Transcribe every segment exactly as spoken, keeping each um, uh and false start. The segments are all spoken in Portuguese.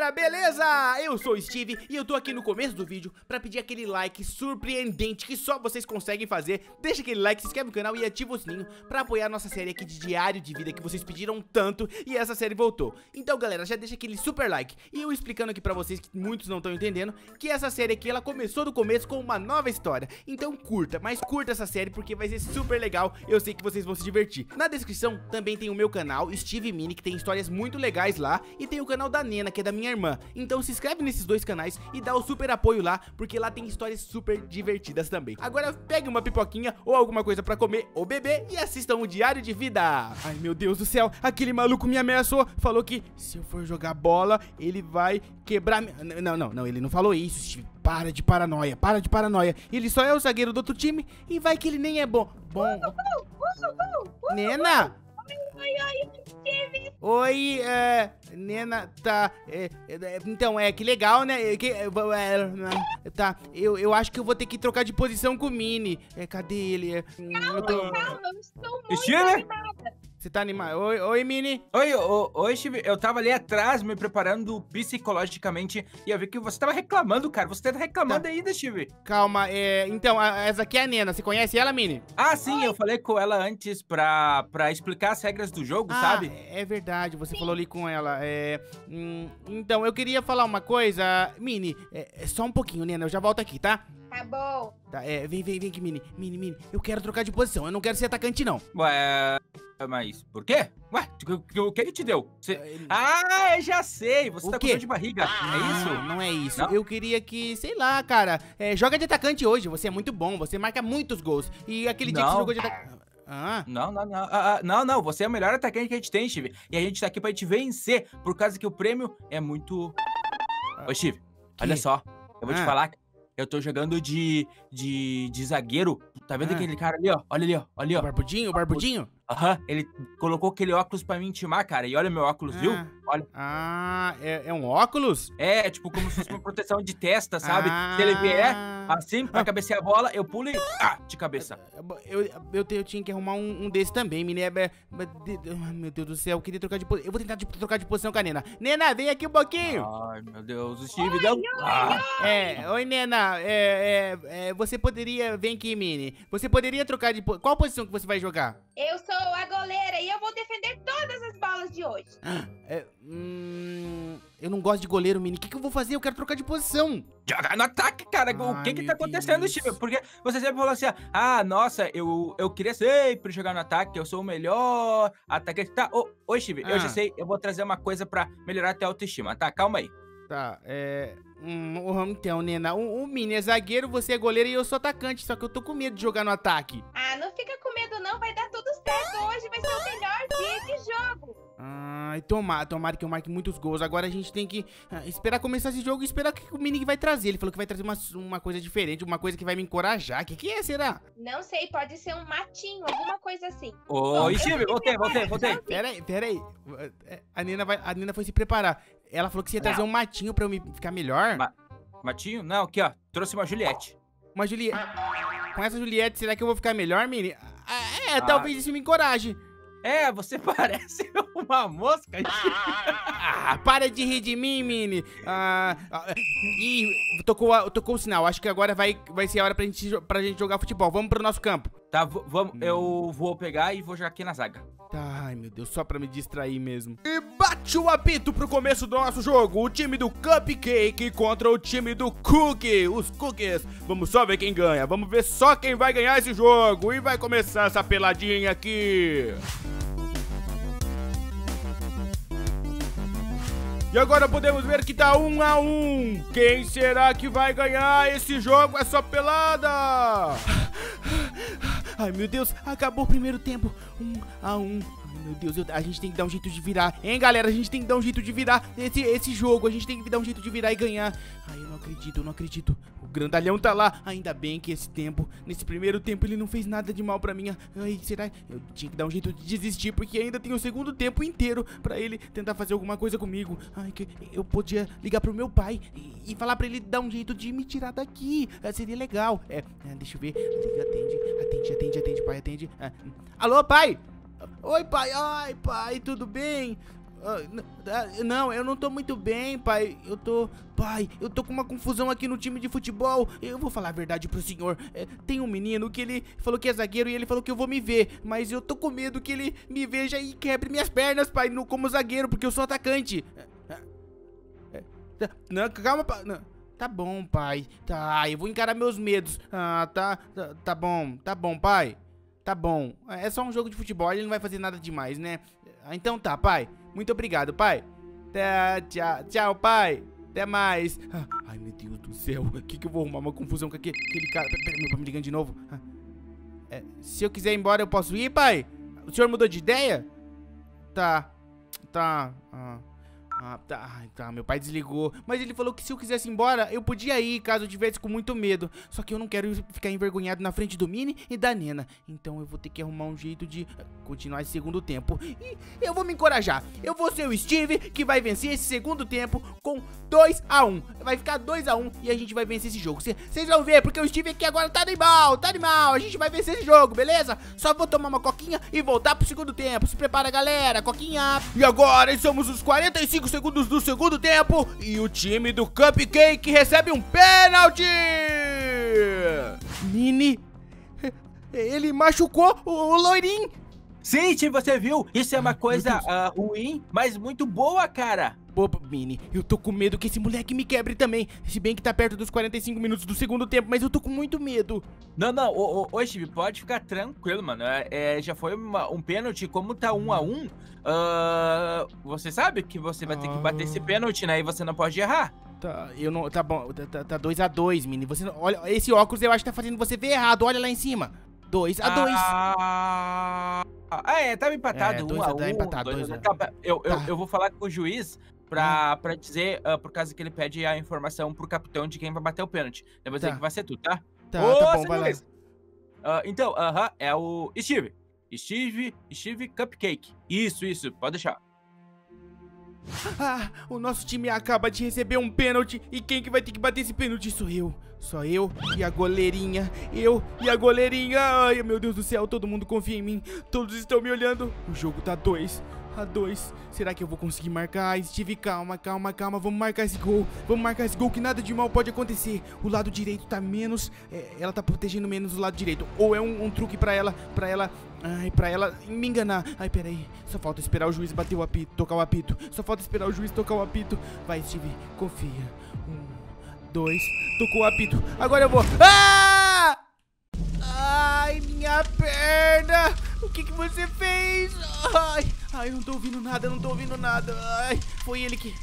galera, beleza? Eu sou o Steve e eu tô aqui no começo do vídeo pra pedir aquele like surpreendente que só vocês conseguem fazer. Deixa aquele like, se inscreve no canal e ativa o sininho pra apoiar a nossa série aqui de Diário de Vida que vocês pediram tanto e essa série voltou. Então galera, já deixa aquele super like. E eu explicando aqui pra vocês que muitos não estão entendendo que essa série aqui, ela começou do começo com uma nova história. Então curta, mas curta essa série porque vai ser super legal. Eu sei que vocês vão se divertir. Na descrição também tem o meu canal, Steve Mini, que tem histórias muito legais lá. E tem o canal da Nena, que é da minha irmã. Então se inscreve nesses dois canais e dá o super apoio lá, porque lá tem histórias super divertidas também. Agora pegue uma pipoquinha ou alguma coisa pra comer ou beber e assistam o Diário de Vida. Ai meu Deus do céu, aquele maluco me ameaçou. Falou que se eu for jogar bola, ele vai quebrar... Não, não, não, ele não falou isso, Steve. Para de paranoia, para de paranoia. Ele só é o zagueiro do outro time e vai que ele nem é bom. Bom... Nena! Oi, oi, Steve. Oi, é, Nena, tá, é, é, então, é, que legal, né, é, que, é, é, tá, eu, eu acho que eu vou ter que trocar de posição com o Mini, é, cadê ele? É, Calma, tô... calma, eu estou muito Steve? animada. Você tá animado? Oi, oi, Mini. Oi, oi, oi, Steve. Eu tava ali atrás me preparando psicologicamente e eu vi que você tava reclamando, cara. Você tá reclamando Tá. ainda, Steve. Calma, é, então, a, essa aqui é a Nena, você conhece ela, Mini? Ah, sim, eu falei com ela antes pra, pra explicar as regras do jogo, Ah, sabe? é verdade, você falou ali com ela, é, hum, então, eu queria falar uma coisa, Mini, é, é só um pouquinho, Nena, eu já volto aqui, tá? Tá bom. Tá, é, vem, vem, vem aqui, Mini, Mini, Mini, eu quero trocar de posição, eu não quero ser atacante, não. Ué, mas por quê? Ué, o, o que ele te deu? Você... Ele- Ah, eu já sei. Você O tá quê? com dor de barriga. É isso? Não, não é isso. Não? Eu queria que, sei lá, cara, é, joga de atacante hoje. Você é muito bom, você marca muitos gols. E aquele dia que você Não. jogou de atacante. Ah, Não, não, não. Ah, ah, não, não. Você é o melhor atacante que a gente tem, Steve. E a gente tá aqui pra te vencer, por causa que o prêmio é muito... Ô, Steve, olha Que? só. Eu vou te Ah. falar. Eu tô jogando de, de, de zagueiro. Tá vendo Ah. aquele cara ali, ó? Olha ali, ó. Olha ali, o ó. barbudinho, o barbudinho? Aham, ele colocou aquele óculos pra me intimar, cara. E olha meu óculos, viu? Ah. Olha. Ah, é, é um óculos? É, tipo, como se fosse uma proteção de testa, sabe? Ah. Se ele vier assim, pra Ah. cabecear a bola, eu pulo e... Ah, de cabeça. Eu, eu, te- eu tinha que arrumar um, um desse também, Mini. É, é, é, de- de- ai, meu Deus do céu, eu queria trocar de posição. Eu vou tentar de- trocar de posição com a Nena. Nena, vem aqui um pouquinho. Ai, meu Deus, o Steve deu... Ah. É, oi, Nena. É, é, é, você poderia. Vem aqui, Mini. Você poderia trocar de. po- Qual posição que você vai jogar? Eu sou a goleira e eu vou defender todas as bolas de hoje. É, hum, eu não gosto de goleiro, Mini. O que, que eu vou fazer? Eu quero trocar de posição. Joga no ataque, cara. O Ai, que que meu tá acontecendo, Deus. Steve? Porque você sempre falou assim, ah, nossa, eu, eu queria sempre jogar no ataque, eu sou o melhor atacante. Tá, ô, ô Steve, eu Ah. já sei, eu vou trazer uma coisa pra melhorar a tua autoestima, tá? Calma aí. Tá, é. Hum, então, Nena, o, o Mini é zagueiro, você é goleiro e eu sou atacante. Só que eu tô com medo de jogar no ataque. Ah, não fica com medo não, vai dar tudo certo. Hoje vai ser o melhor dia de jogo. Ai, tomara, tomara que eu marque muitos gols. Agora a gente tem que ah, esperar começar esse jogo e esperar o que o Mini vai trazer. Ele falou que vai trazer uma, uma coisa diferente, uma coisa que vai me encorajar. O que, que é, será? Não sei, pode ser um matinho, alguma coisa assim. Ô, Bom, eu Steve, vou me voltei, voltei, preparar, voltei. tchauzinho. Pera aí, pera aí. É, A Nena, vai, a Nena foi se preparar. Ela falou que você ia trazer um matinho pra eu me ficar melhor. Ma- Matinho? Não, aqui, ó. Trouxe uma Juliette. Uma Juliette. Com essa Juliette, será que eu vou ficar melhor, Mini? Ah, é, Ah. talvez isso me encoraje. É, você parece uma mosca. Ah, para de rir de mim, Mini. Ah, ah, ih, tocou, a- tocou o sinal. Acho que agora vai, vai ser a hora pra gente, jo- pra gente jogar futebol. Vamos pro nosso campo. Tá, v- vamos, eu vou pegar e vou jogar aqui na zaga. Tá, ai meu Deus, só pra me distrair mesmo. E bate o apito pro começo do nosso jogo. O time do Cupcake contra o time do Cookie. Os Cookies. Vamos só ver quem ganha. Vamos ver só quem vai ganhar esse jogo. E vai começar essa peladinha aqui. E agora podemos ver que tá um a um. Quem será que vai ganhar esse jogo, essa pelada? Ai, meu Deus, acabou o primeiro tempo. Um a um. Ai, meu Deus, eu- a gente tem que dar um jeito de virar. Hein, galera? A gente tem que dar um jeito de virar esse, esse jogo. A gente tem que dar um jeito de virar e ganhar. Ai, eu não acredito, eu não acredito. O grandalhão tá lá. Ainda bem que esse tempo, nesse primeiro tempo, ele não fez nada de mal pra mim. Ai, será? Eu tinha que dar um jeito de desistir, porque ainda tem o segundo tempo inteiro pra ele tentar fazer alguma coisa comigo. Ai, que eu podia ligar pro meu pai e, e falar pra ele dar um jeito de me tirar daqui. Ah, seria legal. É, é, deixa eu ver. Atende, atende, atende, atende, pai, atende. Ah, alô, pai? Oi, pai. Ai, pai, tudo bem? Ah, n- ah, não, eu não tô muito bem, pai. Eu tô... Pai, eu tô com uma confusão aqui no time de futebol. Eu vou falar a verdade pro senhor. É, tem um menino que ele falou que é zagueiro e ele falou que eu vou me ver. Mas eu tô com medo que ele me veja e quebre minhas pernas, pai, no, como zagueiro, porque eu sou atacante. É, é, não, calma, pai. Não. Tá bom, pai. Tá, eu vou encarar meus medos. Ah, tá, tá, tá bom, tá bom, pai. Tá bom. É só um jogo de futebol, ele não vai fazer nada demais, né? Ah, então tá, pai. Muito obrigado, pai. Tá, tchau, tchau, pai. Até mais. Ah, ai, meu Deus do céu. O que que eu vou arrumar uma confusão com aquele, aquele cara? Pera, meu pai me ligando de novo. Ah, é, se eu quiser ir embora, eu posso ir, pai? O senhor mudou de ideia? Tá. Tá. Ah. Ah, tá, ai, tá, meu pai desligou. Mas ele falou que se eu quisesse ir embora, eu podia ir, caso eu tivesse com muito medo. Só que eu não quero ficar envergonhado na frente do Mini e da Nena. Então eu vou ter que arrumar um jeito de continuar esse segundo tempo. E eu vou me encorajar. Eu vou ser o Steve, que vai vencer esse segundo tempo com dois a um. Vai ficar dois a um e a gente vai vencer esse jogo. Vocês vão ver, porque o Steve aqui agora tá animal, tá animal. A gente vai vencer esse jogo, beleza? Só vou tomar uma coquinha e voltar pro segundo tempo. Se prepara, galera, coquinha. E agora somos os quarenta e cinco segundos do segundo tempo e o time do Cupcake recebe um pênalti. Nini, ele machucou o, o loirinho. Sim, Steve, você viu? Isso é uma coisa uh, ruim, mas muito boa, cara. Pô, Mini, eu tô com medo que esse moleque me quebre também. Se bem que tá perto dos quarenta e cinco minutos do segundo tempo, mas eu tô com muito medo. Não, não, ô, ô, ô Steve, pode ficar tranquilo, mano. É, é, já foi uma, um pênalti, como tá um a um, uh, você sabe que você vai ter que bater esse pênalti, né? E você não pode errar. Tá, eu não. Tá bom, tá, tá dois a dois, Mini. Você não, olha, esse óculos eu acho que tá fazendo você ver errado. Olha lá em cima. dois a dois. Ah, ah, é, tava empatado. É, um dois a a- tá um, empatado, dois a- dois a- tá, eu, eu, Tá. eu vou falar com o juiz pra, pra dizer, uh, por causa que ele pede a informação pro capitão de quem vai bater o pênalti. Eu vou dizer Tá. que vai ser tu, tá? Tá, Ô, tá bom, seu vai lá. juiz. Ah, então, aham, é o Steve. Steve, Steve Cupcake. Isso, isso, pode deixar. Ah, o nosso time acaba de receber um pênalti. E quem que vai ter que bater esse pênalti sou eu. Só eu e a goleirinha. Eu e a goleirinha. Ai, meu Deus do céu, todo mundo confia em mim. Todos estão me olhando. O jogo tá dois a dois. Será que eu vou conseguir marcar? Steve, calma, calma, calma. Vamos marcar esse gol. Vamos marcar esse gol que nada de mal pode acontecer. O lado direito tá menos... é, ela tá protegendo menos o lado direito. Ou é um, um truque pra ela... Pra ela... Ai, pra ela me enganar. Ai, peraí. Só falta esperar o juiz bater o apito, tocar o apito. Só falta esperar o juiz tocar o apito. Vai, Steve, confia. Um, dois, tocou o apito. Agora eu vou. Ah! Ai, minha perna. O que que você fez? Ai, ai, eu não tô ouvindo nada, eu não tô ouvindo nada. Ai, foi ele que...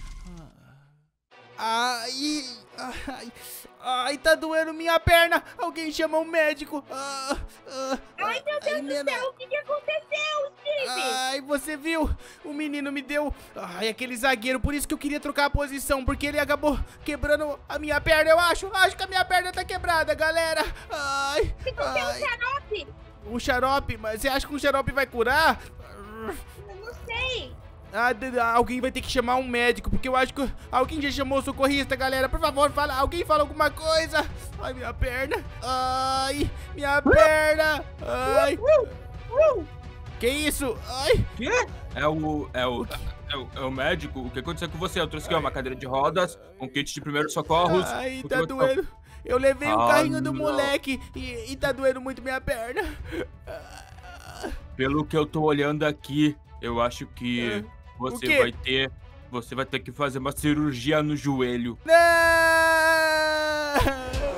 Ai, ai, ai, tá doendo minha perna. Alguém chama um médico. Ah, ah, Ai, meu Deus ai, do Nena. céu, o que, que aconteceu, Steve? Ai, você viu? O menino me deu... Ai, aquele zagueiro, por isso que eu queria trocar a posição, porque ele acabou quebrando a minha perna, eu acho. Acho que a minha perna tá quebrada, galera. Ai, Se você é um ai. xarope, Um xarope? Mas você acha que um xarope vai curar? eu não sei. Ah, d- alguém vai ter que chamar um médico, porque eu acho que alguém já chamou o socorrista, galera. Por favor, fala, alguém fala alguma coisa. Ai, minha perna. Ai, minha perna. Ai. Que isso? Ai. Quê? É o, é o, é o, é o médico? O que aconteceu com você? Eu trouxe aqui uma cadeira de rodas, um kit de primeiros socorros. Ai, O que tá aconteceu? doendo. Eu levei o Ah, carrinho do não. moleque e, e tá doendo muito minha perna. Pelo que eu tô olhando aqui, eu acho que É. O você quê? vai ter, você vai ter que fazer uma cirurgia no joelho. Não!